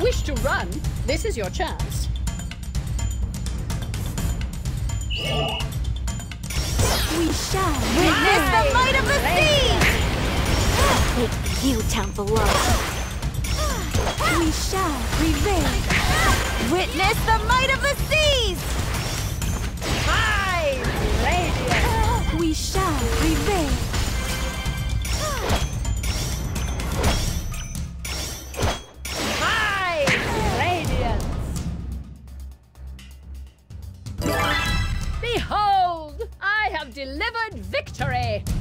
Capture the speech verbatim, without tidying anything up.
wish to run, this is your chance. We shall witness the might of the seas! Take you down below. We shall prevail! Witness the might of the seas! High radiance! We shall prevail! High radiance! Behold! I have delivered victory!